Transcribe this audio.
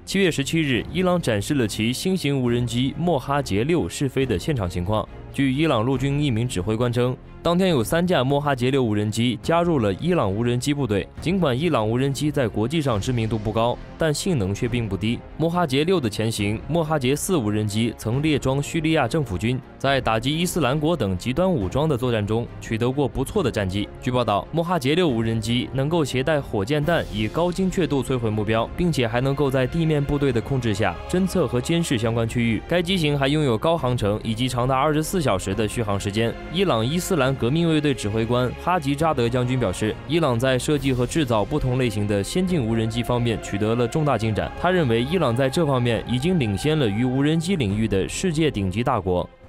7月17日，伊朗展示了其新型无人机莫哈杰6试飞的现场情况。据伊朗陆军一名指挥官称，当天有3架莫哈杰6无人机加入了伊朗无人机部队。尽管伊朗无人机在国际上知名度不高，但性能却并不低。莫哈杰6的前型莫哈杰4无人机曾列装叙利亚政府军，在打击伊斯兰国等极端武装的作战中取得过不错的战绩。据报道，莫哈杰6无人机能够携带火箭弹，以高精确度摧毁目标，并且还能够在地面部队的控制下侦测和监视相关区域。该机型还拥有高航程以及长达24小时的续航时间。伊朗伊斯兰革命卫队指挥官哈吉扎德将军表示，伊朗在设计和制造不同类型的先进无人机方面取得了重大进展。他认为，伊朗在这方面已经领先了于无人机领域的世界顶级大国。